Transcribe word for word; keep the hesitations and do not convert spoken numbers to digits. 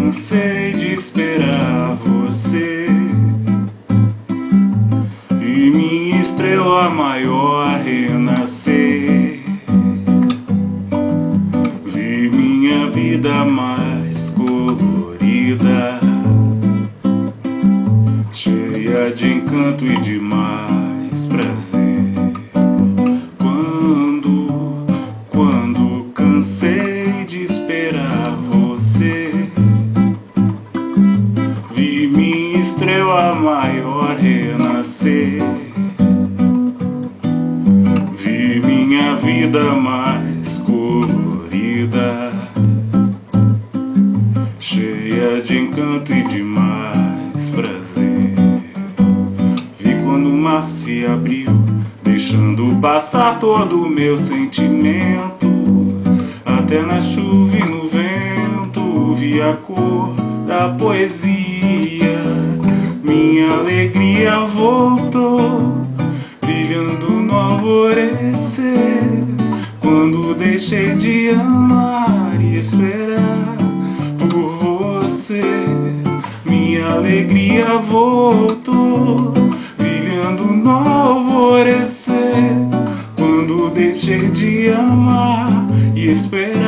cansei de esperar você, e minha estrela maior renascer. Vi minha vida mais colorida, cheia de encanto e de mais prazer. Quando, quando cansei de esperar você, vi minha estrela maior renascer. Vi minha vida mais colorida, cheia de encanto e de mais prazer. Vi quando o mar se abriu, deixando passar todo o meu sentimento. Até na chuva e no vento vi a cor da poesia. Minha alegria voltou, brilhando no alvorecer. Quando deixei de amar e esperar por você, minha alegria voltou, brilhando no alvorecer. Quando deixei de amar e esperar